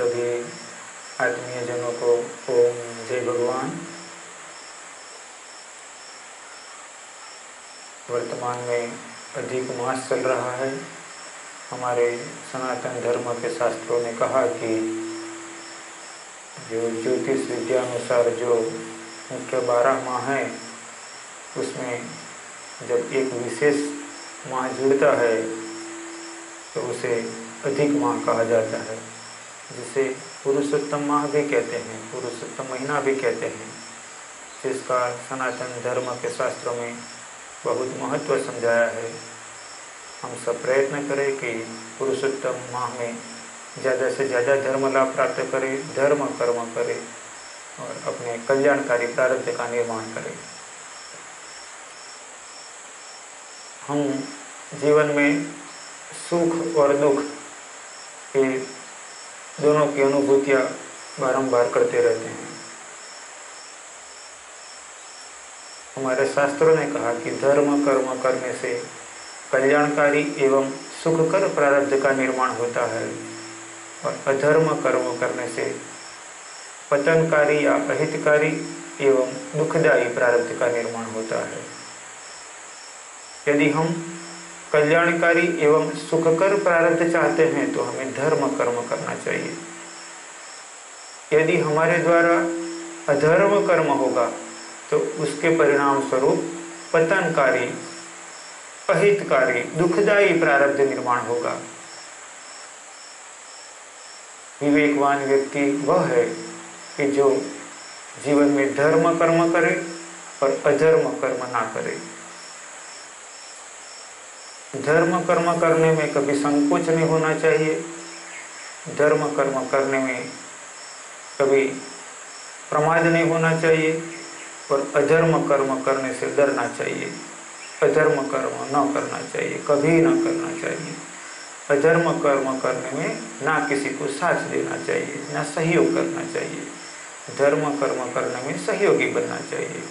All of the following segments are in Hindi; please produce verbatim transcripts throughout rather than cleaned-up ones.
सभी आत्मीय जनों को ओम जय भगवान। वर्तमान में अधिक मास चल रहा है। हमारे सनातन धर्म के शास्त्रों ने कहा कि जो ज्योतिष विद्या अनुसार जो मुख्य बारह माह हैं उसमें जब एक विशेष माह जुड़ता है तो उसे अधिक माह कहा जाता है, जिसे पुरुषोत्तम माह भी कहते हैं, पुरुषोत्तम महीना भी कहते हैं, जिसका सनातन धर्म के शास्त्रों में बहुत महत्व समझाया है। हम सब प्रयत्न करें कि पुरुषोत्तम माह में ज़्यादा से ज़्यादा धर्म लाभ प्राप्त करें, धर्म कर्म करें और अपने कल्याणकारी प्रारब्ध का निर्माण करें। हम जीवन में सुख और दुख ये दोनों की अनुभूतियाँ बारंबार करते रहते हैं। हमारे शास्त्रों ने कहा कि धर्म कर्म करने से कल्याणकारी एवं सुखकर प्रारब्ध का निर्माण होता है और अधर्म कर्म करने से पतनकारी या अहितकारी एवं दुखदायी प्रारब्ध का निर्माण होता है। यदि हम कल्याणकारी एवं सुखकर प्रारब्ध चाहते हैं तो हमें धर्म कर्म करना चाहिए। यदि हमारे द्वारा अधर्म कर्म होगा तो उसके परिणाम स्वरूप पतनकारी अहितकारी दुखदायी प्रारब्ध निर्माण होगा। विवेकवान व्यक्ति वह है कि जो जीवन में धर्म कर्म करे और अधर्म कर्म ना करे। धर्म कर्म करने में कभी संकोच नहीं होना चाहिए, धर्म कर्म करने में कभी प्रमाद नहीं होना चाहिए और अधर्म कर्म करने से डरना चाहिए। अधर्म कर्म न करना चाहिए, कभी न करना चाहिए। अधर्म कर्म करने में ना किसी को साथ देना चाहिए, ना सहयोग करना चाहिए। धर्म कर्म करने में सहयोगी बनना चाहिए।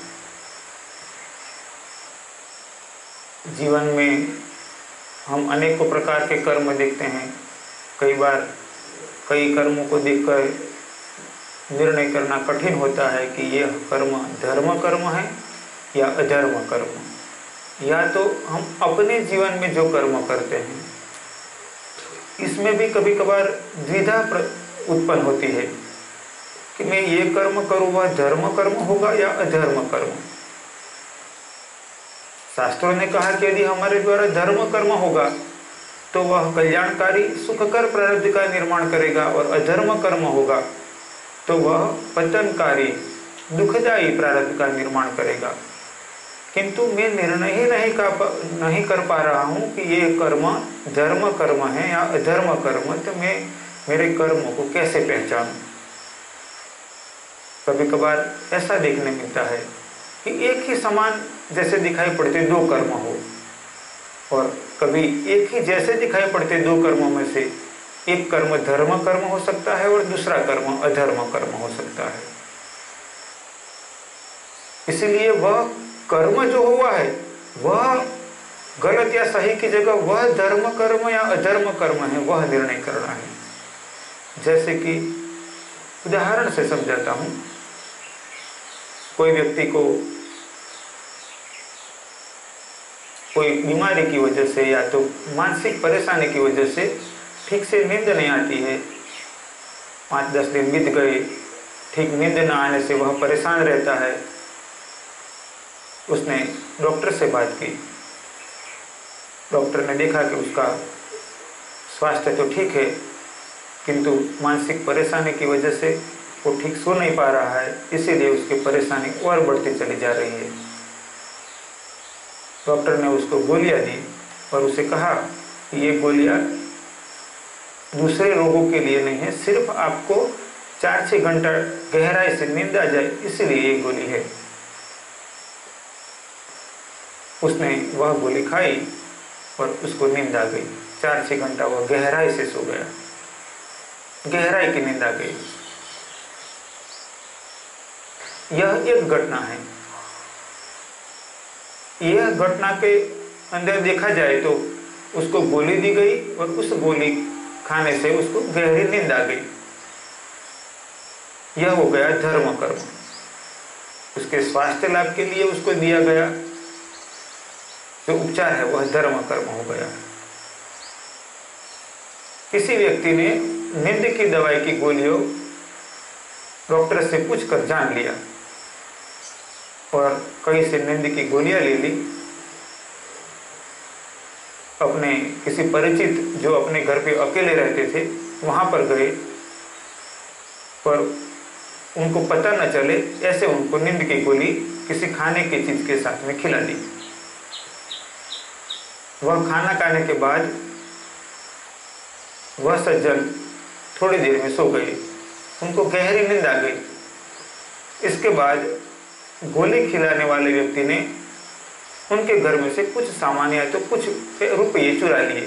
जीवन में हम अनेकों प्रकार के कर्म देखते हैं। कई बार कई कर्मों को देखकर निर्णय करना कठिन होता है कि यह कर्म धर्म कर्म है या अधर्म कर्म। या तो हम अपने जीवन में जो कर्म करते हैं इसमें भी कभी कभार द्विधा उत्पन्न होती है कि मैं ये कर्म करूँ वह धर्म कर्म होगा या अधर्म कर्म। शास्त्रों ने कहा कि यदि हमारे द्वारा धर्म कर्म होगा तो वह कल्याणकारी सुखकर प्रारब्ध का निर्माण करेगा और अधर्म कर्म होगा तो वह पतनकारी दुखदायी प्रारब्ध का निर्माण करेगा। किंतु मैं निर्णय ही नहीं कर नहीं कर पा रहा हूँ कि ये कर्म धर्म कर्म है या अधर्म कर्म, तो मैं मेरे कर्मों को कैसे पहचानूं। कभी कभार ऐसा देखने मिलता है कि एक ही समान जैसे दिखाई पड़ते दो कर्म हो और कभी एक ही जैसे दिखाई पड़ते दो कर्मों में से एक कर्म धर्म कर्म हो सकता है और दूसरा कर्म अधर्म कर्म हो सकता है। इसलिए वह कर्म जो हुआ है वह गलत या सही की जगह वह धर्म कर्म या अधर्म कर्म है, वह निर्णय करना है। जैसे कि उदाहरण से समझाता हूं। कोई व्यक्ति को कोई बीमारी की वजह से या तो मानसिक परेशानी की वजह से ठीक से नींद नहीं आती है। पाँच दस दिन बीत गए, ठीक नींद न आने से वह परेशान रहता है। उसने डॉक्टर से बात की। डॉक्टर ने देखा कि उसका स्वास्थ्य तो ठीक है किंतु मानसिक परेशानी की वजह से वो ठीक सो नहीं पा रहा है, इसीलिए उसकी परेशानी और बढ़ती चली जा रही है। डॉक्टर ने उसको गोलियां दी और उसे कहा कि ये गोलियां दूसरे रोगों के लिए नहीं है, सिर्फ आपको चार छः घंटा गहराई से नींद आ जाए इसलिए ये गोली है। उसने वह गोली खाई और उसको नींद आ गई। चार छः घंटा वह गहराई से सो गया, गहराई की नींद आ गई। यह एक घटना है। यह घटना के अंदर देखा जाए तो उसको गोली दी गई और उस गोली खाने से उसको गहरी नींद आ गई। यह हो गया धर्म कर्म। उसके स्वास्थ्य लाभ के लिए उसको दिया गया जो उपचार है वह धर्म कर्म हो गया। किसी व्यक्ति ने नींद की दवाई की गोलियों डॉक्टर से पूछकर जान लिया और कहीं से नींद की गोलियां ले ली, अपने किसी परिचित जो अपने घर पे अकेले रहते थे वहां पर गए, पर उनको पता न चले ऐसे उनको नींद की गोली किसी खाने की चीज के साथ में खिला दी। वह खाना खाने के बाद वह सज्जन थोड़ी देर में सो गए, उनको गहरी नींद आ गई। इसके बाद गोली खिलाने वाले व्यक्ति ने उनके घर में से कुछ सामान या तो कुछ रुपये चुरा लिए।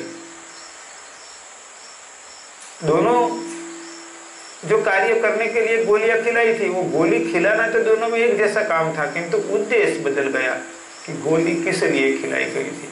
दोनों जो कार्य करने के लिए गोलियां खिलाई थी, वो गोली खिलाना तो दोनों में एक जैसा काम था, किंतु उद्देश्य बदल गया कि गोली किस लिए खिलाई गई थी।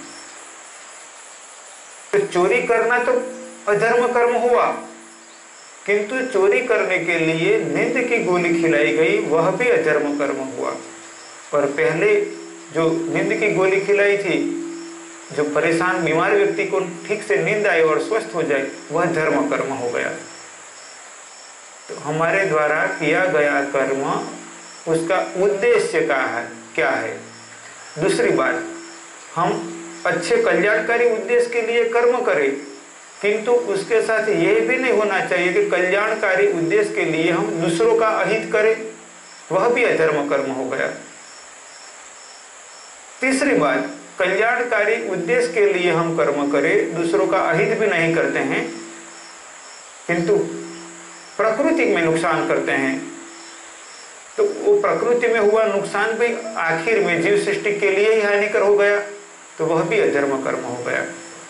तो चोरी करना तो अधर्म कर्म हुआ, किंतु चोरी करने के लिए नींद की गोली खिलाई गई वह भी अधर्म कर्म हुआ। और पहले जो नींद की गोली खिलाई थी, जो परेशान बीमार व्यक्ति को ठीक से नींद आए और स्वस्थ हो जाए, वह धर्म कर्म हो गया। तो हमारे द्वारा किया गया कर्म उसका उद्देश्य क्या है क्या है। दूसरी बात, हम अच्छे कल्याणकारी उद्देश्य के लिए कर्म करें, किंतु उसके साथ यह भी नहीं होना चाहिए कि कल्याणकारी उद्देश्य के लिए हम दूसरों का अहित करें, वह भी अधर्म कर्म हो गया। तीसरी बात, कल्याणकारी उद्देश्य के लिए हम कर्म करें, दूसरों का अहित भी नहीं करते हैं, किंतु प्रकृति में नुकसान करते हैं, तो वो प्रकृति में हुआ नुकसान भी आखिर में जीव सृष्टि के लिए ही हानिकर हो गया, तो वह भी अधर्म कर्म हो गया।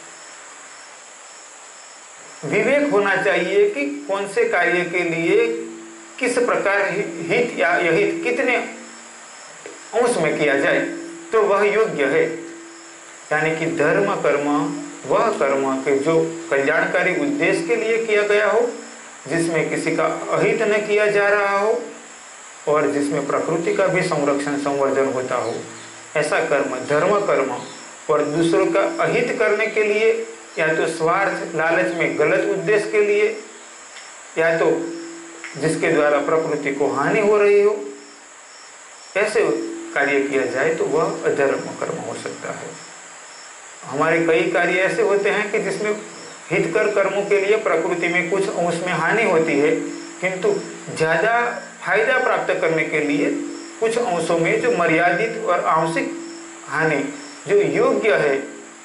विवेक होना चाहिए कि कौन से कार्य के लिए किस प्रकार हित या अहित कितने अंश में किया जाए तो वह योग्य है। यानी कि धर्म कर्म वह कर्म के जो कल्याणकारी उद्देश्य के लिए किया गया हो, जिसमें किसी का अहित न किया जा रहा हो और जिसमें प्रकृति का भी संरक्षण संवर्धन होता हो, ऐसा कर्म धर्म कर्म। और दूसरों का अहित करने के लिए या तो स्वार्थ लालच में गलत उद्देश्य के लिए या तो जिसके द्वारा प्रकृति को हानि हो रही हो, ऐसे कार्य किया जाए तो वह अधर्म कर्म हो सकता है। हमारे कई कार्य ऐसे होते हैं कि जिसमें हितकर कर्मों के लिए प्रकृति में कुछ अंश में हानि होती है, किंतु ज्यादा फायदा प्राप्त करने के लिए कुछ अंशों में जो मर्यादित और आंशिक हानि जो योग्य है,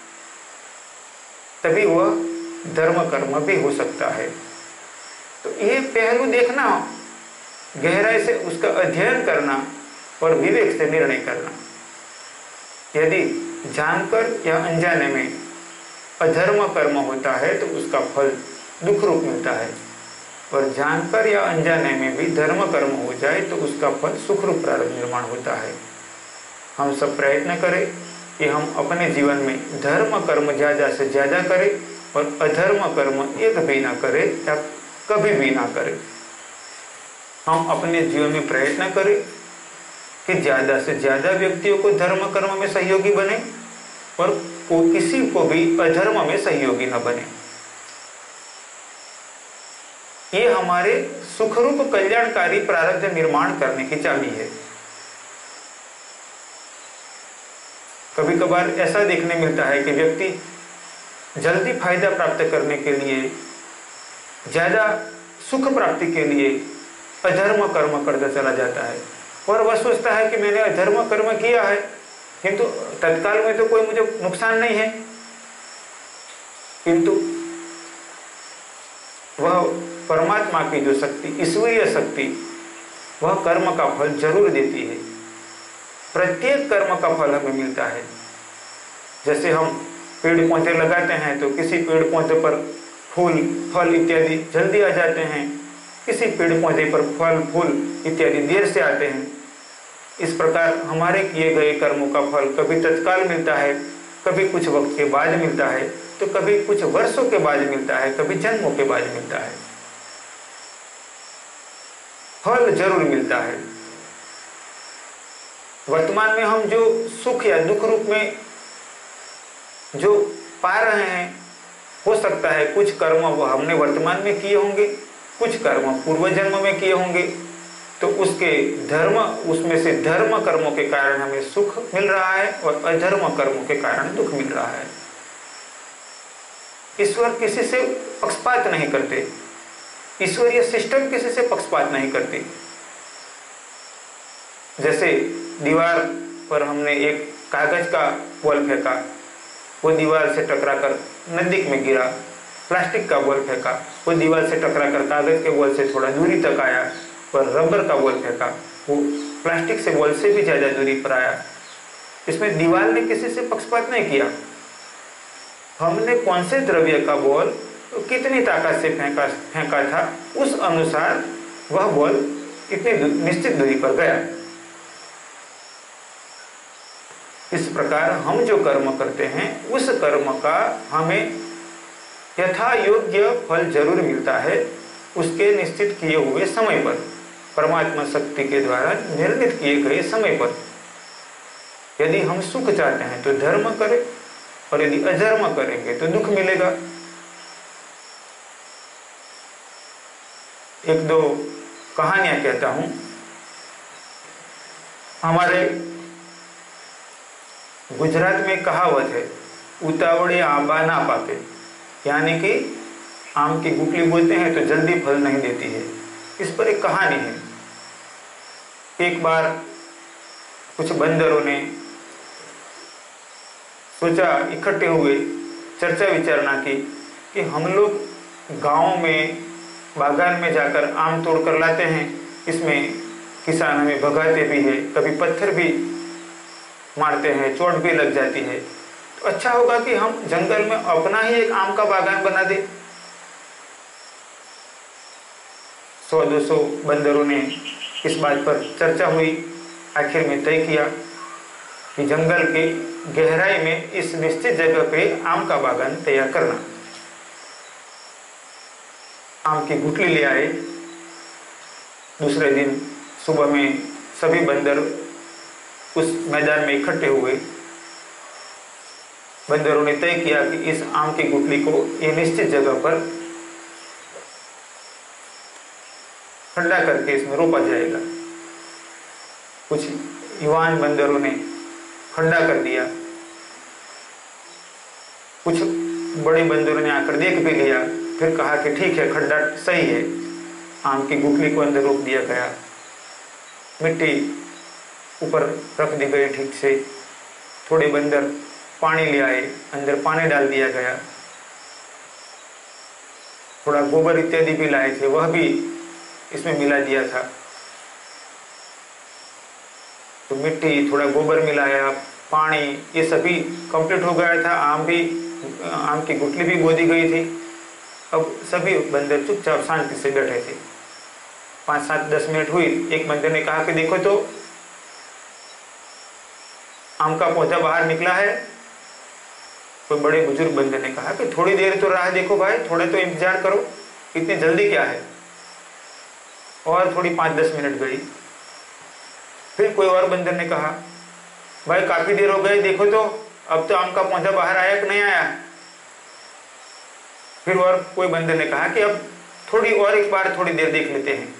तभी वह धर्म कर्म भी हो सकता है। तो ये पहलू देखना, गहराई से उसका अध्ययन करना और विवेक से निर्णय करना। यदि जानकर या अनजाने में अधर्म कर्म होता है तो उसका फल दुख रूप मिलता है, और जानकर या अनजाने में भी धर्म कर्म हो जाए तो उसका फल सुख रूप प्रारब्ध निर्माण होता है। हम सब प्रयत्न करें कि हम अपने जीवन में धर्म कर्म ज्यादा से ज्यादा करें और अधर्म कर्म एक भी ना करें या कभी भी ना करें। हम अपने जीवन में प्रयत्न करें कि ज्यादा से ज्यादा व्यक्तियों को धर्म कर्म में सहयोगी बने और को किसी को भी अधर्म में सहयोगी न बने। ये हमारे सुखरूप कल्याणकारी प्रारब्ध निर्माण करने की चाबी है। कभी कभार ऐसा देखने मिलता है कि व्यक्ति जल्दी फायदा प्राप्त करने के लिए, ज्यादा सुख प्राप्ति के लिए अधर्म कर्म करता चला जाता है और वह सोचता है कि मैंने अधर्म कर्म किया है, किंतु तत्काल में तो कोई मुझे नुकसान नहीं है, किंतु वह परमात्मा की जो शक्ति, ईश्वरीय शक्ति, वह कर्म का फल जरूर देती है। प्रत्येक कर्म का फल हमें मिलता है। जैसे हम पेड़ पौधे लगाते हैं तो किसी पेड़ पौधे पर फूल फल इत्यादि जल्दी आ जाते हैं, किसी पेड़ पौधे पर फल फूल इत्यादि देर से आते हैं। इस प्रकार हमारे किए गए कर्मों का फल कभी तत्काल मिलता है, कभी कुछ वक्त के बाद मिलता है, तो कभी कुछ वर्षों के बाद मिलता है, कभी जन्मों के बाद मिलता है। फल जरूर मिलता है। वर्तमान में हम जो सुख या दुख रूप में जो पा रहे हैं, हो सकता है कुछ कर्म वो हमने वर्तमान में किए होंगे, कुछ कर्म पूर्व जन्म में किए होंगे, तो उसके धर्म उसमें से धर्म कर्मों के कारण हमें सुख मिल रहा है और अधर्म कर्मों के कारण दुख मिल रहा है। ईश्वर किसी से पक्षपात नहीं करते, ईश्वरीय सिस्टम किसी से पक्षपात नहीं करते। जैसे दीवार पर हमने एक कागज का बॉल फेंका, वो दीवार से टकराकर नदी में गिरा, प्लास्टिक का बॉल फेंका, वो दीवार से टकराकर कागज के बॉल से थोड़ा दूरी तक आया, और रबर का बॉल फेंका, वो प्लास्टिक से बॉल से भी ज्यादा दूरी पर आया। इसमें दीवार ने किसी से पक्षपात नहीं किया। हमने कौन से द्रव्य का बॉल कितनी ताकत से फेंका फेंका था, उस अनुसार वह बॉल इतनी निश्चित दूरी पर गया। इस प्रकार हम जो कर्म करते हैं उस कर्म का हमें यथा योग्य फल जरूर मिलता है, उसके निश्चित किए हुए समय पर, परमात्मा शक्ति के द्वारा निर्णित किए गए समय पर। यदि हम सुख चाहते हैं तो धर्म करें, और यदि अधर्म करेंगे तो दुख मिलेगा। एक दो कहानियां कहता हूं। हमारे गुजरात में कहावत है, उतावड़े आंबा ना पाके, यानी कि आम की गुठली बोते हैं तो जल्दी फल नहीं देती है। इस पर एक कहानी है। एक बार कुछ बंदरों ने सोचा, इकट्ठे हुए, चर्चा विचारणा की कि हम लोग गांव में बागान में जाकर आम तोड़ कर लाते हैं, इसमें किसान हमें भगाते भी है, कभी पत्थर भी मारते हैं, चोट भी लग जाती है, तो अच्छा होगा कि हम जंगल में अपना ही एक आम का बागान बना दे। सौ दो सौ बंदरों ने इस बात पर चर्चा हुई, आखिर में तय किया कि जंगल के गहराई में इस निश्चित जगह पे आम का बागान तैयार करना। आम की गुठली ले आए। दूसरे दिन सुबह में सभी बंदर उस मैदान में इकट्ठे हुए। बंदरों ने तय किया कि इस आम की गुठली को ये निश्चित जगह पर खड्डा करके इसमें रोपा जाएगा। कुछ युवान बंदरों ने खड्डा कर दिया, कुछ बड़े बंदरों ने आकर देख भी लिया, फिर कहा कि ठीक है, खड्डा सही है। आम की गुठली को अंदर रोप दिया गया, मिट्टी ऊपर रख दी गई ठीक से। थोड़े बंदर पानी ले आए, अंदर पानी डाल दिया गया। थोड़ा गोबर इत्यादि भी लाए थे, वह भी इसमें मिला दिया था। तो मिट्टी, थोड़ा गोबर मिलाया, पानी, ये सभी कंप्लीट हो गया था। आम भी, आम की गुठली भी बो दी गई थी। अब सभी बंदर चुपचाप शांति से बैठे थे। पाँच सात दस मिनट हुई, एक बंदर ने कहा कि देखो तो आम का पौधा बाहर निकला है। कोई बड़े बुजुर्ग बंदर ने कहा कि थोड़ी देर तो राह देखो भाई, थोड़ा तो इंतजार करो, इतनी जल्दी क्या है। और थोड़ी पाँच दस मिनट गई। फिर कोई और बंदर ने कहा, भाई काफी देर हो गई, देखो तो अब तो आम का पौधा बाहर आया कि नहीं आया। फिर और कोई बंदर ने कहा कि अब थोड़ी और एक बार थोड़ी देर देख लेते हैं।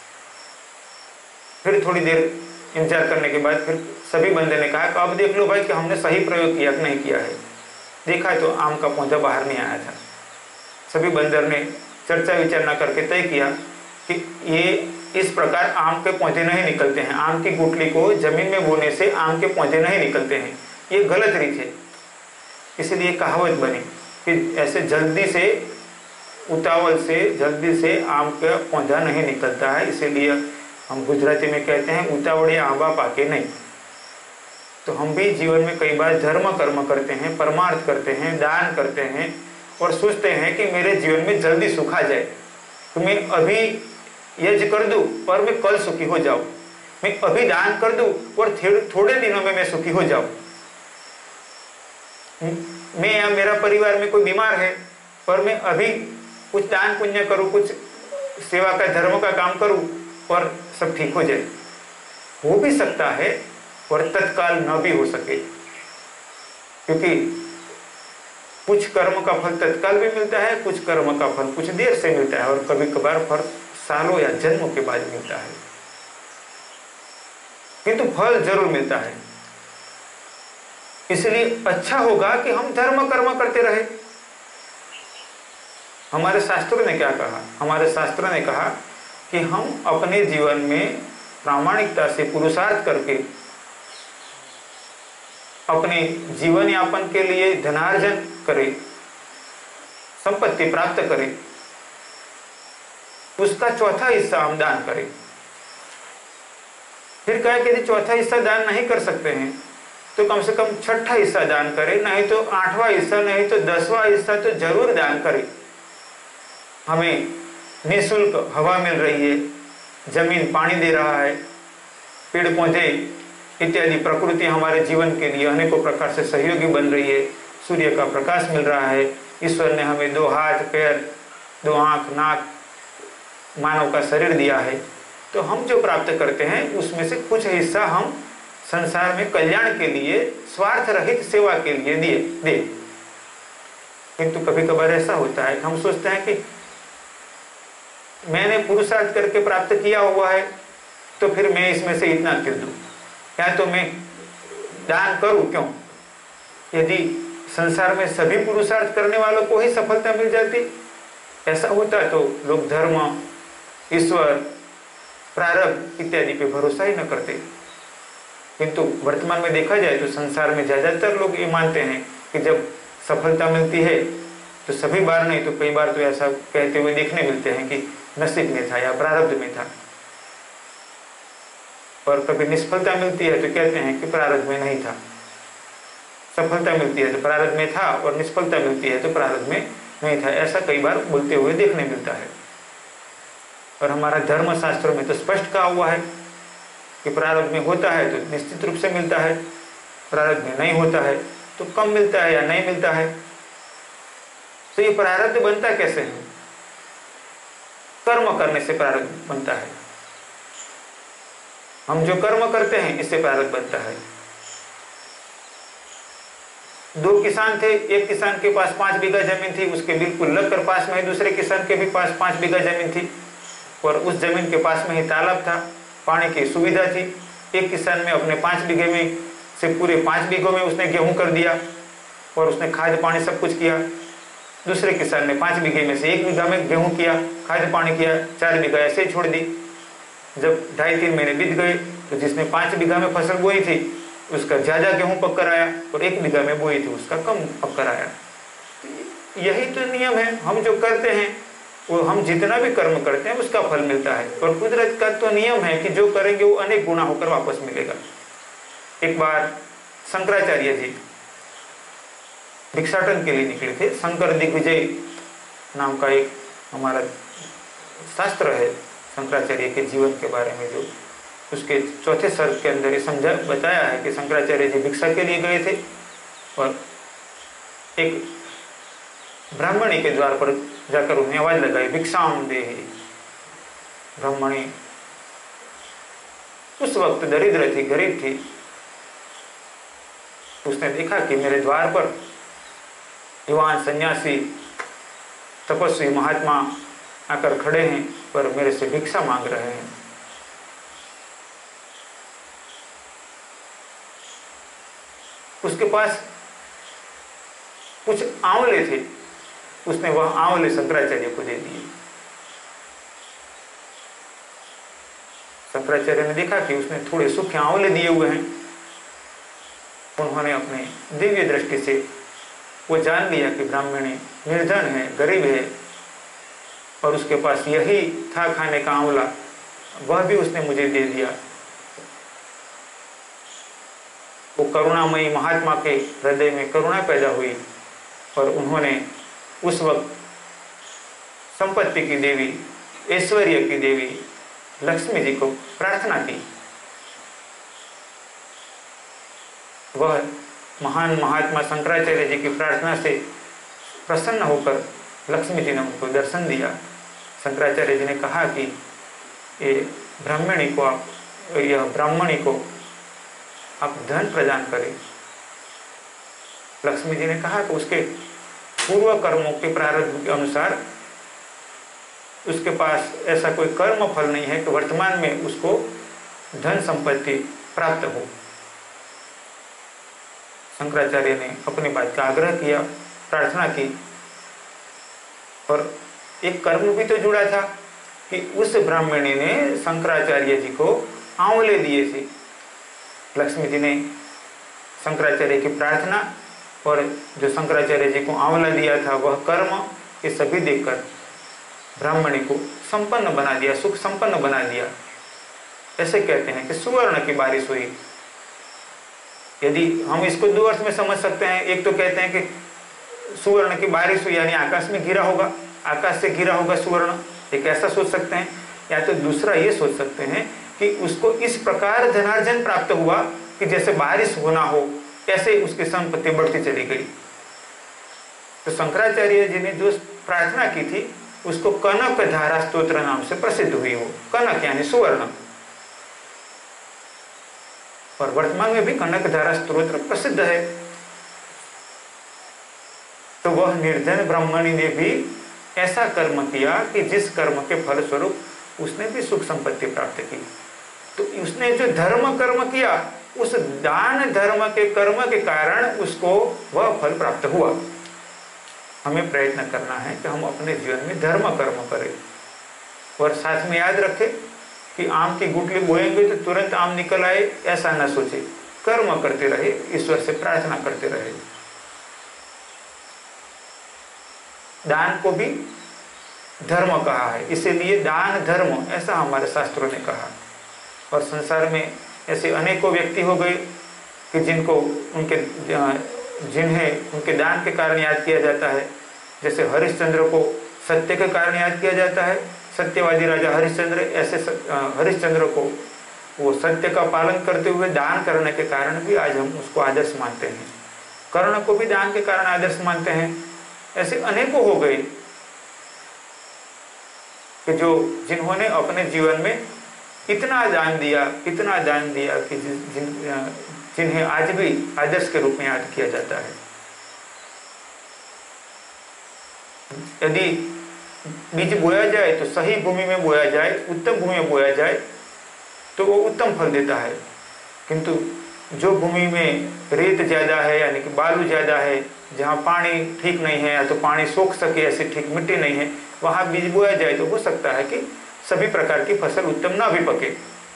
फिर थोड़ी देर इंतजार करने के बाद फिर सभी बंदर ने कहा कि अब देख लो भाई कि हमने सही प्रयोग किया कि नहीं किया है। देखा तो आम का पौधा बाहर नहीं आया था। सभी बंदर ने चर्चा विचारणा करके तय किया कि ये इस प्रकार आम के पौधे नहीं निकलते हैं। आम की गुठली को जमीन में बोने से आम के पौधे नहीं निकलते हैं, ये गलत रीत है। इसलिए कहावत बनी कि ऐसे जल्दी से, उतावल से, जल्दी से आम का पौधा नहीं निकलता है। इसीलिए हम गुजराती में कहते हैं, उतावड़े आंबा पाके नहीं। तो हम भी जीवन में कई बार धर्म कर्म करते हैं, परमार्थ करते हैं, दान करते हैं, और सोचते हैं कि मेरे जीवन में जल्दी सुख आ जाए, तो मैं अभी यज्ञ कर दूं और मैं कल सुखी हो जाऊं, मैं अभी दान कर दूं और थोड़े दिनों में मैं सुखी हो जाऊं। मैं या मेरा परिवार में कोई बीमार है और मैं अभी कुछ दान पुण्य करूं, कुछ सेवा का, धर्म का काम करूं, और सब ठीक हो जाए। हो भी सकता है और तत्काल न भी हो सके, क्योंकि कुछ कर्म का फल तत्काल भी मिलता है, कुछ कर्म का फल कुछ देर से मिलता है, और कभी कभार फल सालों या जन्मों के बाद मिलता है, किंतु फल जरूर मिलता है। इसलिए अच्छा होगा कि हम धर्म कर्म करते रहे। हमारे शास्त्रों ने क्या कहा? हमारे शास्त्रों ने कहा कि हम अपने जीवन में प्रामाणिकता से पुरुषार्थ करके अपने जीवन यापन के लिए धनार्जन करें, संपत्ति प्राप्त करें, उसका चौथा हिस्सा हम दान करें। फिर कहा कि यदि चौथा हिस्सा दान नहीं कर सकते हैं तो कम से कम छठा हिस्सा दान करें, नहीं तो आठवां हिस्सा, नहीं तो दसवां हिस्सा तो जरूर दान करें। हमें निःशुल्क हवा मिल रही है, जमीन पानी दे रहा है, पेड़ पौधे इत्यादि प्रकृति हमारे जीवन के लिए अनेकों प्रकार से सहयोगी बन रही है, सूर्य का प्रकाश मिल रहा है, ईश्वर ने हमें दो हाथ पैर, दो आंख नाक, मानव का शरीर दिया है। तो हम जो प्राप्त करते हैं उसमें से कुछ हिस्सा हम संसार में कल्याण के लिए, स्वार्थ रहित सेवा के लिए दिए दे। किंतु कभी कभार ऐसा होता है कि हम सोचते हैं कि मैंने पुरुषार्थ करके प्राप्त किया हुआ है तो फिर मैं इसमें से इतना क्यों दूं, या तो मैं दान करूं क्यों? यदि संसार में सभी पुरुषार्थ करने वालों को ही सफलता मिल जाती, ऐसा होता तो लोग धर्म, ईश्वर, प्रारब्ध इत्यादि पे भरोसा ही न करते। किंतु वर्तमान में देखा जाए तो संसार में ज्यादातर लोग ये मानते हैं कि जब सफलता मिलती है तो सभी बार नहीं तो कई बार तो ऐसा कहते हुए देखने मिलते हैं कि नसीब में था या प्रारब्ध में था, और कभी निष्फलता मिलती है तो कहते हैं कि प्रारब्ध में नहीं था। सफलता मिलती है तो प्रारब्ध में था और निष्फलता मिलती है तो प्रारब्ध में नहीं था, ऐसा कई बार बोलते हुए देखने मिलता है। और हमारा धर्म शास्त्रों में तो स्पष्ट कहा हुआ है कि प्रारब्ध में होता है तो निश्चित रूप से मिलता है, प्रारब्ध में नहीं होता है तो कम मिलता है या नहीं मिलता है। तो ये प्रारब्ध बनता कैसे है? कर्म करने से प्रारब्ध बनता है। हम जो कर्म करते हैं इससे प्रारब्ध बनता है। दो किसान थे, एक किसान के पास पांच बीघा जमीन थी, उसके बिल्कुल लगकर पास में ही दूसरे किसान के भी पास पांच बीघा जमीन थी, और उस जमीन के पास में ही तालाब था, पानी की सुविधा थी। एक किसान में अपने पांच बीघे में से पूरे पांच बीघों में उसने गेहूं कर दिया और उसने खाद पानी सब कुछ किया। दूसरे किसान ने पांच बीघे में से एक बीघा में गेहूं किया, खाद पानी किया, चार बीघा ऐसे ही छोड़ दी। जब ढाई तीन महीने बीत गए तो जिसने पांच बीघा में फसल बोई थी उसका ज्यादा गेहूं पककर आया, और एक बीघा में बोई थी उसका कम पककर आया। यही तो नियम है। हम जो करते हैं वो, हम जितना भी कर्म करते हैं उसका फल मिलता है, और कुदरत का तो नियम है कि जो करेंगे वो अनेक गुना होकर वापस मिलेगा। एक बार शंकराचार्य जी भिक्षाटन के लिए निकले थे। शंकर दिग्विजय नाम का एक हमारा शास्त्र है शंकराचार्य के जीवन के बारे में, जो उसके चौथे सर्ग के अंदर ये समझा बताया है कि शंकराचार्य जी भिक्षा के लिए गए थे और एक ब्राह्मणी के द्वार पर जाकर उन्हें आवाज लगाई, भिक्षाम देहि। ब्राह्मणी उस वक्त दरिद्र थी, गरीब थी। उसने देखा कि मेरे द्वार पर युवान सन्यासी तपस्वी महात्मा आकर खड़े हैं पर मेरे से भिक्षा मांग रहे हैं। उसके पास कुछ आंवले थे, उसने वह आंवले शंकराचार्य को दे दिए। शंकराचार्य ने देखा कि उसने थोड़े सूखे आंवले दिए हुए हैं। उन्होंने अपने दिव्य दृष्टि से वो जान लिया कि ब्राह्मणी निर्धन है, गरीब है, और उसके पास यही था खाने का आंवला, वह भी उसने मुझे दे दिया। वो करुणामयी महात्मा के हृदय में करुणा पैदा हुई और उन्होंने उस वक्त संपत्ति की देवी, ऐश्वर्य की देवी लक्ष्मी जी को प्रार्थना की। वह महान महात्मा शंकराचार्य जी की प्रार्थना से प्रसन्न होकर लक्ष्मी जी ने उनको दर्शन दिया। शंकराचार्य जी ने कहा कि ये ब्राह्मणी को आप यह ब्राह्मणी को आप धन प्रदान करें। लक्ष्मी जी ने कहा कि उसके पूर्व कर्मों के प्रारब्ध के अनुसार उसके पास ऐसा कोई कर्म फल नहीं है कि वर्तमान में उसको धन संपत्ति प्राप्त हो। शंकराचार्य ने अपनी बात का आग्रह किया, प्रार्थना की, और एक कर्म भी तो जुड़ा था कि उस ब्राह्मणी ने शंकराचार्य जी को आंवले दिए थे। लक्ष्मी जी ने शंकराचार्य की प्रार्थना और जो शंकराचार्य जी को आंवला दिया था वह कर्म, ये सभी देखकर ब्राह्मणी को संपन्न बना दिया, सुख संपन्न बना दिया। ऐसे कहते हैं कि सुवर्ण की बारिश हुई। यदि हम इसको दो अर्थ में समझ सकते हैं, एक तो कहते हैं कि सुवर्ण की बारिश हुई यानी आकाश में गिरा होगा, आकाश से गिरा होगा सुवर्ण, एक ऐसा सोच सकते हैं। या तो दूसरा ये सोच सकते हैं कि उसको इस प्रकार धनार्जन प्राप्त हुआ कि जैसे बारिश होना हो, ऐसे उसकी संपत्ति बढ़ती चली गई। तो शंकराचार्य जी ने जो प्रार्थना की थी उसको कनक धारा स्तोत्र नाम से प्रसिद्ध हुई। वो कनक यानी सुवर्ण, और वर्तमान में भी कनक धारा स्तोत्र प्रसिद्ध है। तो वह निर्धन ब्राह्मणी ने भी ऐसा कर्म किया कि जिस कर्म के फलस्वरूप उसने भी सुख संपत्ति प्राप्त की। तो उसने जो धर्म कर्म किया, उस दान धर्म के कर्म के कारण उसको वह फल प्राप्त हुआ। हमें प्रयत्न करना है कि हम अपने जीवन में धर्म कर्म करें, और साथ में याद रखें कि आम की गुठली बोएंगे तो तुरंत आम निकल आए, ऐसा न सोचे। कर्म करते रहे, ईश्वर से प्रार्थना करते रहे। दान को भी धर्म कहा है, इसीलिए दान धर्म ऐसा हमारे शास्त्रों ने कहा। और संसार में ऐसे अनेकों व्यक्ति हो गए कि जिनको उनके जिन्हें उनके दान के कारण याद किया जाता है। जैसे हरिश्चंद्र को सत्य के कारण याद किया जाता है, सत्यवादी राजा हरिश्चंद्र। ऐसे हरिश्चंद्र को वो सत्य का पालन करते हुए दान करने के कारण भी आज हम उसको आदर्श मानते हैं। कर्ण को भी दान के कारण आदर्श मानते हैं। ऐसे अनेकों हो गए कि जो जिन्होंने अपने जीवन में इतना दान दिया, इतना दान दिया कि जिन जिन्हें आज भी आदर्श के रूप में याद किया जाता है। यदि बीज बोया जाए तो सही भूमि में बोया जाए, उत्तम भूमि में बोया जाए तो वो उत्तम फल देता है। किंतु जो भूमि में रेत ज़्यादा है यानी कि बालू ज़्यादा है, जहाँ पानी ठीक नहीं है या तो पानी सोख सके ऐसी ठीक मिट्टी नहीं है, वहाँ बीज बोया जाए तो हो सकता है कि सभी प्रकार की फसल उत्तम ना भी पके।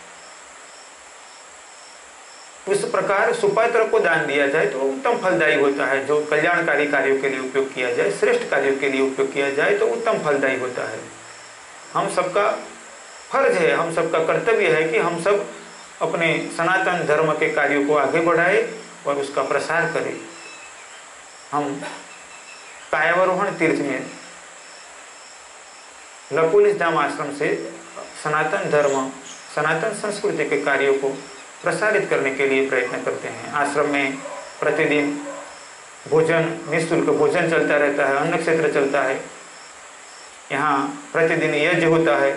उस प्रकार सुपात्र को दान दिया जाए तो उत्तम फलदायी होता है। जो कल्याणकारी कार्यों के लिए उपयोग किया जाए, श्रेष्ठ कार्यों के लिए उपयोग किया जाए तो उत्तम फलदायी होता है। हम सबका फर्ज है, हम सबका कर्तव्य है कि हम सब अपने सनातन धर्म के कार्यों को आगे बढ़ाए और उसका प्रसार करें। हम कायावरोहण तीर्थ में लकुलिश धाम आश्रम से सनातन धर्म, सनातन संस्कृति के कार्यों को प्रसारित करने के लिए प्रयत्न करते हैं। आश्रम में प्रतिदिन भोजन, निःशुल्क भोजन चलता रहता है, अन्न क्षेत्र चलता है। यहाँ प्रतिदिन यज्ञ होता है।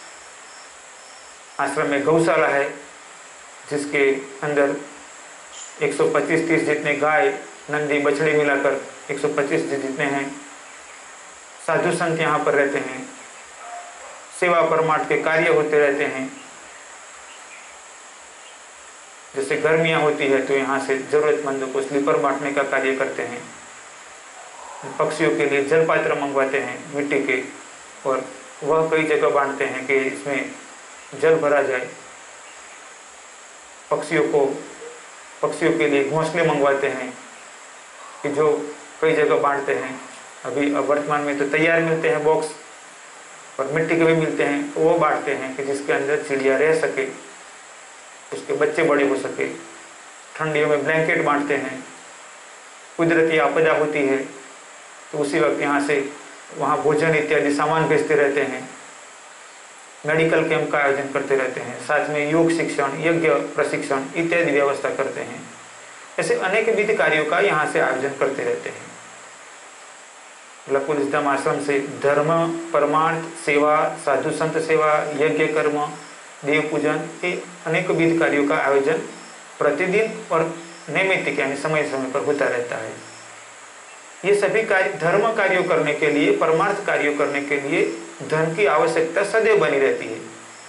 आश्रम में गौशाला है जिसके अंदर एक सौ पच्चीस तीस जितने गाय, नंदी, बछड़ी मिलाकर एक सौ पच्चीस जितने हैं। साधु संत यहाँ पर रहते हैं। सेवा परमार्थ के कार्य होते रहते हैं। जैसे गर्मियाँ होती है तो यहाँ से जरूरतमंदों को स्लीपर बांटने का कार्य करते हैं। पक्षियों के लिए जल पात्र मंगवाते हैं मिट्टी के, और वह कई जगह बांटते हैं कि इसमें जल भरा जाए। पक्षियों को पक्षियों के लिए घोंसले मंगवाते हैं कि जो कई जगह बांटते हैं। अभी अब वर्तमान में तो तैयार मिलते हैं बॉक्स, और मिट्टी के भी मिलते हैं, तो वो बांटते हैं कि जिसके अंदर चिड़िया रह सके, उसके बच्चे बड़े हो सके। ठंडियों में ब्लैंकेट बांटते हैं। कुदरती आपदा होती है तो उसी वक्त यहाँ से वहाँ भोजन इत्यादि सामान भेजते रहते हैं। मेडिकल कैंप का आयोजन करते रहते हैं। साथ में योग शिक्षण, यज्ञ प्रशिक्षण इत्यादि व्यवस्था करते हैं। ऐसे अनेक विधि कार्यों का यहाँ से आयोजन करते रहते हैं। लकुलिश आश्रम से धर्म, परमार्थ, सेवा, साधु संत सेवा, यज्ञ कर्म, देव पूजन, ये अनेक विध कार्यों का आयोजन प्रतिदिन और नैमित्तिक यानी समय समय पर होता रहता है। ये सभी कार्य धर्म कार्यों करने के लिए, परमार्थ कार्यों करने के लिए धन की आवश्यकता सदैव बनी रहती है।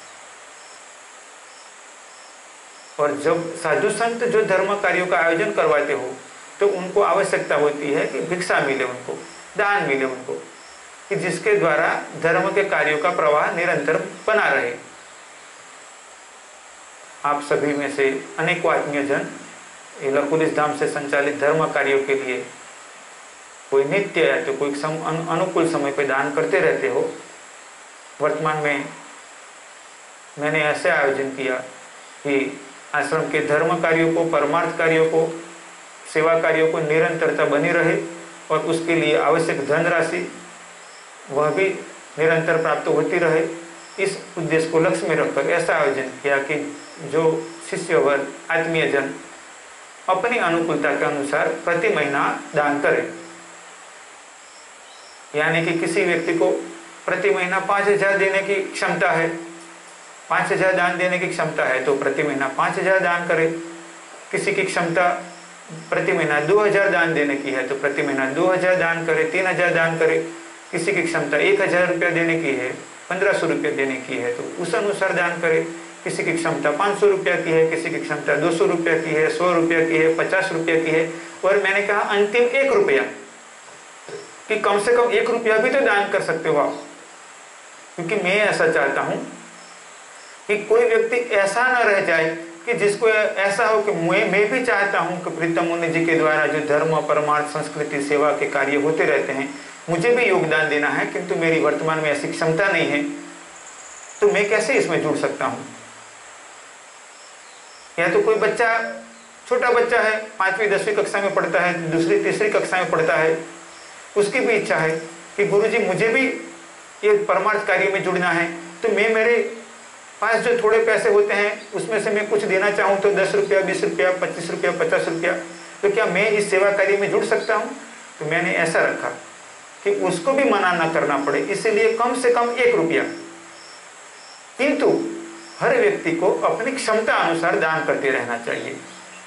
और जब साधु संत जो धर्म कार्यों का आयोजन करवाते हो तो उनको आवश्यकता होती है कि भिक्षा मिले, उनको दान मिले, उनको कि जिसके द्वारा धर्म के कार्यों का प्रवाह निरंतर बना रहे। आप सभी में से अनेकों आत्मीय जन लकुलिश धाम से संचालित धर्म कार्यों के लिए कोई नित्य या तो कोई सम, अनु, अनुकूल समय पे दान करते रहते हो। वर्तमान में मैंने ऐसे आयोजन किया कि आश्रम के धर्म कार्यों को, परमार्थ कार्यों को, सेवा कार्यों को निरंतरता बनी रहे और उसके लिए आवश्यक धनराशि वह भी निरंतर प्राप्त होती रहे। इस उद्देश्य को लक्ष्य में रखकर ऐसा आयोजन किया कि जो शिष्य वर्ग, आत्मीय जन अपनी अनुकूलता के अनुसार प्रति महीना दान करें। यानी कि किसी व्यक्ति को प्रति महीना पाँच हजार देने की क्षमता है, पाँच हजार दान देने की क्षमता है तो प्रति महीना पाँच हजार दान करे। किसी की क्षमता प्रति महीना दो हजार दान देने की है तो प्रति महीना दो हजार दान करे, तीन हजार दान करे। किसी की क्षमता एक हजार रुपया देने की है, पंद्रह सौ रुपया देने की है तो उस अनुसार दान करे। किसी की क्षमता पाँच सौ रुपया की है, किसी की क्षमता दो सौ रुपया की है, सौ रुपया की है, पचास रुपया की है। और मैंने कहा अंतिम एक रुपया कि कम से कम एक रुपया भी तो दान कर सकते हो आप, क्योंकि मैं ऐसा चाहता हूं कि कोई व्यक्ति ऐसा न रह जाए कि जिसको ऐसा हो कि मैं मैं भी चाहता हूं कि प्रीतम मुनि जी के द्वारा जो धर्म, परमार्थ, संस्कृति, सेवा के कार्य होते रहते हैं मुझे भी योगदान देना है, किंतु मेरी वर्तमान में ऐसी क्षमता नहीं है तो मैं कैसे इसमें जुड़ सकता हूं। या तो कोई बच्चा, छोटा बच्चा है, पांचवी दसवीं कक्षा में पढ़ता है, दूसरी तीसरी कक्षा में पढ़ता है, उसकी भी इच्छा है कि गुरुजी मुझे भी ये परमार्थ कार्य में जुड़ना है, तो मैं मेरे पास जो थोड़े पैसे होते हैं उसमें से मैं कुछ देना चाहूँ तो दस रुपया, बीस रुपया, पच्चीस रुपया, पचास रुपया, तो क्या मैं इस सेवा कार्य में जुड़ सकता हूँ। तो मैंने ऐसा रखा कि उसको भी मना ना करना पड़े, इसलिए कम से कम एक रुपया, किंतु हर व्यक्ति को अपनी क्षमता अनुसार दान करते रहना चाहिए।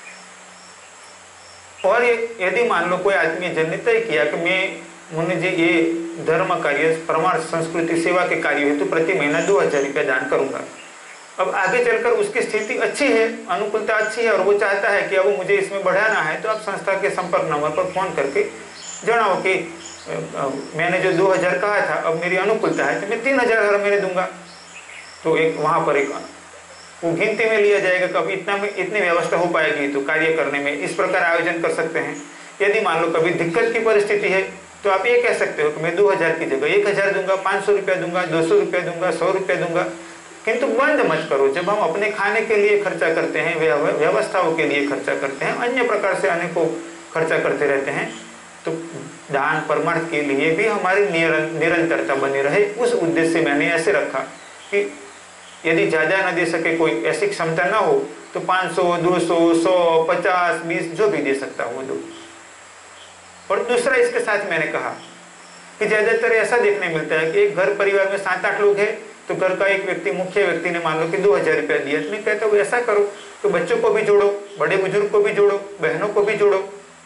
और यदि मान लो कोई आदमी जन ने तय किया कि मैं मुनि जी ये धर्म कार्य, परमार्थ, संस्कृति, सेवा के कार्य हेतु तो प्रति महीना दो हजार रुपया दान करूंगा। अब आगे चलकर उसकी स्थिति अच्छी है, अनुकूलता अच्छी है और वो चाहता है कि अब मुझे इसमें बढ़ाना है, तो आप संस्था के संपर्क नंबर पर फोन करके जनाओ कि मैंने जो दो हजार कहा था अब मेरी अनुकूलता है तो मैं तीन हजार हर महीने दूंगा। तो एक वहां पर एक वो गिनती में लिया जाएगा कभी इतना में इतनी व्यवस्था हो पाएगी तो कार्य करने में इस प्रकार आयोजन कर सकते हैं। यदि मान लो कभी दिक्कत की परिस्थिति है तो आप ये कह सकते हो कि मैं दो हजार की जगह एक हजार दूंगा, पाँच सौ रुपया दूंगा, दो सौ रुपया दूंगा, सौ रुपया दूंगा, किंतु बंद मत करो। जब हम अपने खाने के लिए खर्चा करते हैं, व्यवस्थाओं के लिए खर्चा करते हैं, अन्य प्रकार से अनेकों खर्चा करते रहते हैं, तो दान परमार्थ के लिए भी हमारी निरंतरता बनी रहे, उस उद्देश्य से मैंने ऐसे रखा कि यदि ज्यादा न दे सके, कोई ऐसी क्षमता ना हो तो पाँच सौ, दो सौ, सौ, पचास, बीस जो भी दे सकता हो दो। और दूसरा इसके साथ मैंने कहा कि ज्यादातर ऐसा देखने मिलता है कि एक घर परिवार में सात आठ लोग हैं तो घर का एक व्यक्ति, मुख्य व्यक्ति ने मान लो कि दो हजार रुपया दिया, तो मैं कहता हूँ ऐसा करो तो बच्चों को भी जोड़ो, बड़े बुजुर्ग को भी जोड़ो, बहनों को भी जोड़ो,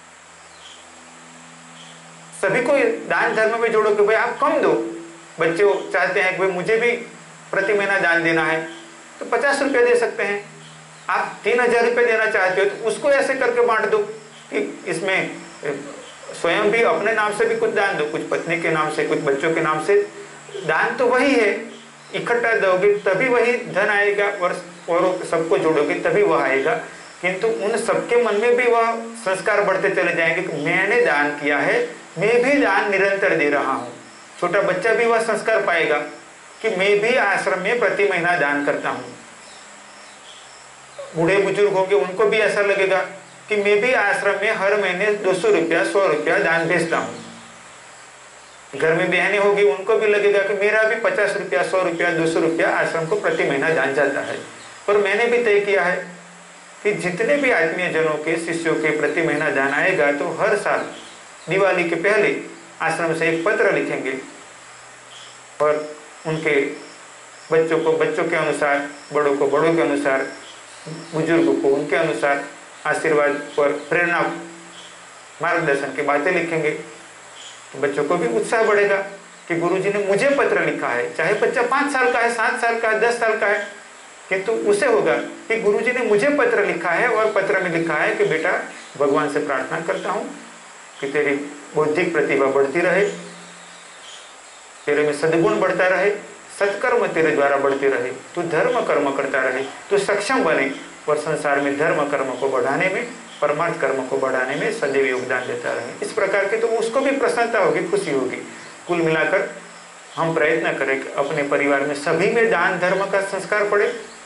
सभी को दान धर्म में जोड़ो कि भाई आप कम दो। बच्चे चाहते हैं कि भाई मुझे भी प्रति महीना दान देना है तो पचास रुपया दे सकते हैं। आप तीन हजार रुपये देना चाहते हो तो उसको ऐसे करके बांट दो कि इसमें स्वयं भी अपने नाम से भी कुछ दान दो, कुछ पत्नी के नाम से, कुछ बच्चों के नाम से। दान तो वही है, इकट्ठा दोगे तभी वही धन आएगा और और सबको जोड़ोगे तभी वह आएगा, किंतु उन सबके मन में भी वह संस्कार बढ़ते चले जाएंगे कि मैंने दान किया है, मैं भी दान निरंतर दे रहा हूँ। छोटा बच्चा भी वह संस्कार पाएगा कि मैं भी आश्रम में प्रति महीना दान करता हूँ। बूढ़े बुजुर्ग होंगे उनको भी ऐसा लगेगा कि मैं भी आश्रम में हर महीने दो सौ रुपया, सौ रुपया दान भेजता हूँ। घर में बहनें होगी उनको भी लगेगा कि मेरा भी पचास रुपया, सौ रुपया, दो सौ रुपया आश्रम को प्रति महीना दान जाता है। पर मैंने भी तय किया है कि जितने भी आत्मीय जनों के, शिष्यों के प्रति महीना दान आएगा तो हर साल दिवाली के पहले आश्रम से एक पत्र लिखेंगे और उनके बच्चों को बच्चों के अनुसार, बड़ों को बड़ों के अनुसार, बुजुर्गों को उनके अनुसार आशीर्वाद और प्रेरणा मार्गदर्शन की बातें लिखेंगे तो बच्चों को भी उत्साह बढ़ेगा कि गुरुजी ने मुझे पत्र लिखा है। चाहे बच्चा पाँच साल का है, सात साल का है, दस साल का है, किंतु उसे होगा कि गुरुजी ने मुझे पत्र लिखा है और पत्र में लिखा है कि बेटा भगवान से प्रार्थना करता हूँ कि तेरी बौद्धिक प्रतिभा बढ़ती रहे, तेरे में सद्गुण बढ़ता रहे, सत्कर्म तेरे द्वारा बढ़ते रहे, तू धर्म कर्म करता रहे, तू सक्षम बने और संसार में धर्म कर्म को बढ़ाने में, परमार्थ कर्म को बढ़ाने में सदैव योगदान देता रहे। इस प्रकार की तो उसको भी प्रसन्नता होगी, खुशी होगी। कुल मिलाकर हम प्रयत्न करें कि अपने परिवार में सभी में दान धर्म का संस्कार पड़े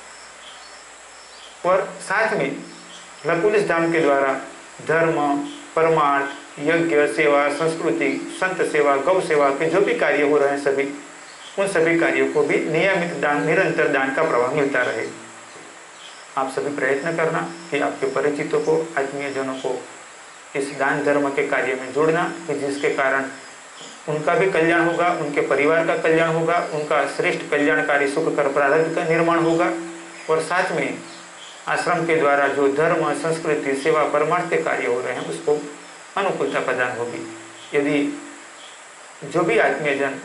और साथ में लकुलिश धाम के द्वारा धर्म, परमार्थ, यज्ञ, सेवा, संस्कृति, संत सेवा, गौ सेवा के जो भी कार्य हो रहे हैं सभी उन सभी कार्यों को भी नियमित दान, निरंतर दान का प्रभाव मिलता रहे। आप सभी प्रयत्न करना कि आपके परिचितों को, आत्मीय जनों को इस दान धर्म के कार्य में जोड़ना कि जिसके कारण उनका भी कल्याण होगा, उनके परिवार का कल्याण होगा, उनका श्रेष्ठ कल्याणकारी सुखकर प्रारब्ध का निर्माण होगा और साथ में आश्रम के द्वारा जो धर्म, संस्कृति, सेवा, परमार्थ के कार्य हो रहे हैं उसको अनुकूलता प्रदान होगी। यदि जो भी आत्मीय जन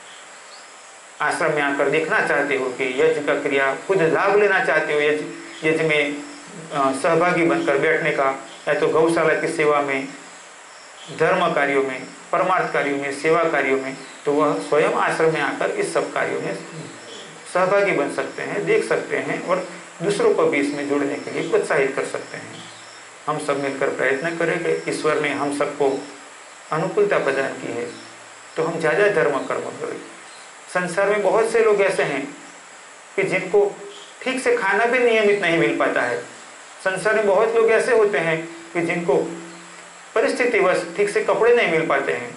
आश्रम में आकर देखना चाहते हो कि यज्ञ का क्रिया खुद लाभ लेना चाहते हो, यज्ञ यज्ञ में सहभागी बनकर बैठने का, या तो गौशाला की सेवा में, धर्म कार्यों में, परमार्थ कार्यों में, सेवा कार्यों में, तो वह स्वयं आश्रम में आकर इस सब कार्यों में सहभागी बन सकते हैं, देख सकते हैं और दूसरों को भी इसमें जुड़ने के लिए प्रोत्साहित कर सकते हैं। हम सब मिलकर प्रयत्न करेंगे। ईश्वर ने हम सबको अनुकूलता प्रदान की है तो हम ज़्यादा धर्म कर्म करें। संसार में बहुत से लोग ऐसे हैं कि जिनको ठीक से खाना भी नियमित नहीं मिल पाता है। संसार में बहुत लोग ऐसे होते हैं कि जिनको परिस्थितिवश ठीक से कपड़े नहीं मिल पाते हैं।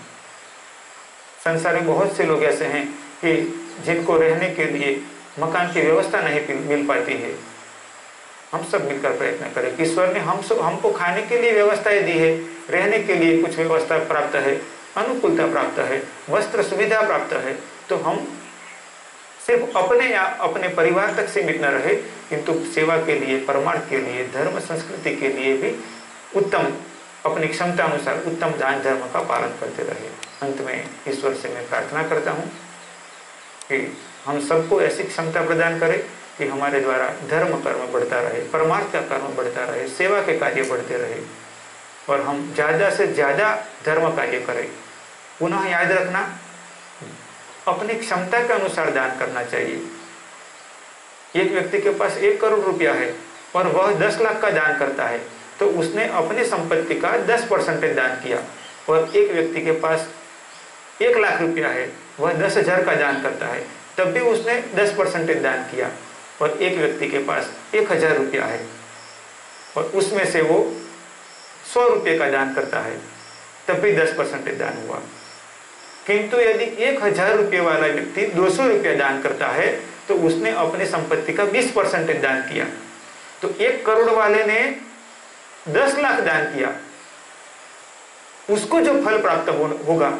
संसार में बहुत से लोग ऐसे हैं कि जिनको रहने के लिए मकान की व्यवस्था नहीं मिल पाती है। हम सब मिलकर प्रयत्न करें कि ईश्वर ने हम सब हमको खाने के लिए व्यवस्थाएं दी है, रहने के लिए कुछ व्यवस्था प्राप्त है, अनुकूलता प्राप्त है, वस्त्र सुविधा प्राप्त है, तो हम सिर्फ अपने या अपने परिवार तक सीमित न रहे किंतु सेवा के लिए, परमार्थ के लिए, धर्म संस्कृति के लिए भी उत्तम अपनी क्षमता अनुसार उत्तम दान धर्म का पालन करते रहे। अंत में ईश्वर से मैं प्रार्थना करता हूँ कि हम सबको ऐसी क्षमता प्रदान करे कि हमारे द्वारा धर्म कर्म बढ़ता रहे, परमार्थ का कर्म बढ़ता रहे, सेवा के कार्य बढ़ते रहे और हम ज़्यादा से ज़्यादा धर्म कार्य करें। पुनः याद रखना, अपनी क्षमता के अनुसार दान करना चाहिए। एक व्यक्ति के पास एक करोड़ रुपया है और वह दस लाख का दान करता है तो उसने अपनी संपत्ति का दस परसेंटेज दान किया। और एक व्यक्ति के पास एक लाख रुपया है, वह दस हजार का दान करता है, तब भी उसने दस परसेंटेज दान किया। और एक व्यक्ति के पास एक हजार रुपया है और उसमें से वो सौ रुपये का दान करता है, तब भी दस परसेंटेज दान हुआ। किंतु यदि एक हजार रुपये वाला व्यक्ति दो सौ रुपया दान करता है तो उसने अपनी संपत्ति का बीस परसेंटेज दान किया। तो एक करोड़ वाले ने दस लाख दान किया, उसको जो फल प्राप्त हो, होगा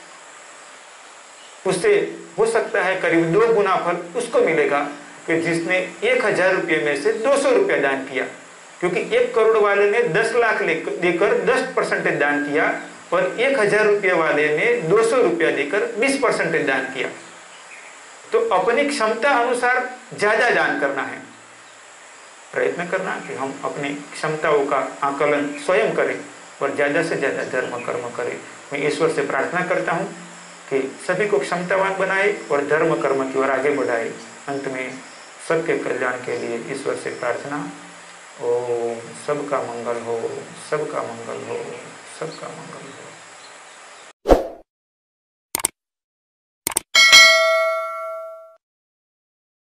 उससे हो सकता है करीब दो गुना फल उसको मिलेगा कि जिसने एक हजार रुपये में से दो सौ रुपया दान किया। क्योंकि एक करोड़ वाले ने दस लाख देकर दस परसेंटेज दान किया और एक हजार रुपये वाले ने दो सौ रुपया देकर बीस परसेंटेज दान किया। तो अपनी क्षमता अनुसार ज्यादा दान करना है। प्रयत्न करना कि हम अपनी क्षमताओं का आकलन स्वयं करें और ज्यादा से ज्यादा धर्म कर्म करें। मैं ईश्वर से प्रार्थना करता हूँ कि सभी को क्षमतावान बनाए और धर्म कर्म की ओर आगे बढ़ाए। अंत में सबके कल्याण के लिए ईश्वर से प्रार्थना, ओम सबका मंगल हो, सबका मंगल हो, सबका मंगल हो।